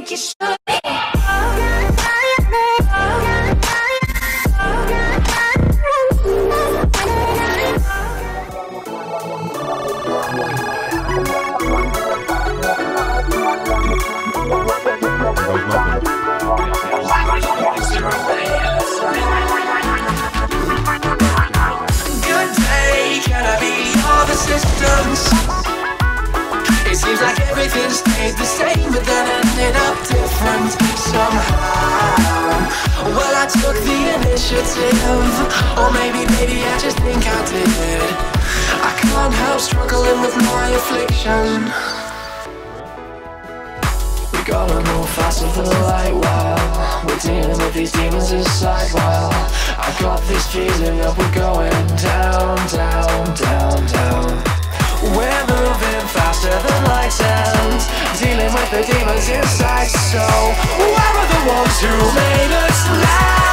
think you should be. Good day, can I be all the systems? It seems like everything stayed the same, but then ended up different somehow. Well, I took the initiative, or maybe I just think I did. I can't help struggling with my affliction. We gotta move faster for the light while we're dealing with these demons inside. While I got this feeling that we're going down, down, down, down. We're moving faster than light and dealing with the demons inside. So where are the ones who made us now?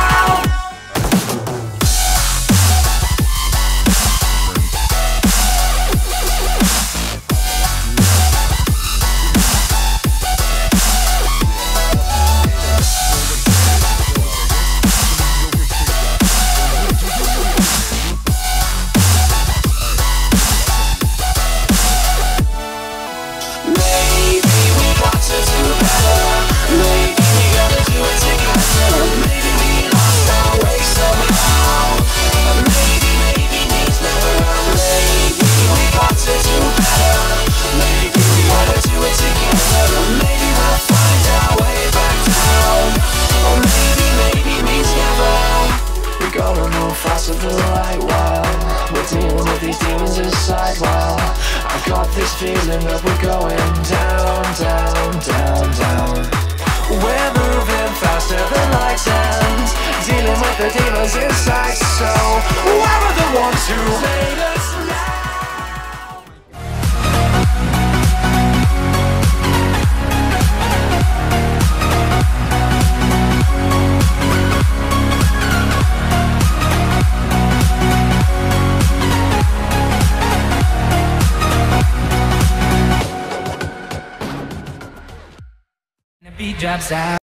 Faster than light while we're dealing with these demons inside. While I got this feeling that we're going down, down, down, down. We're moving faster than light and dealing with the demons inside. So where are the ones who made us now? Beat drops out.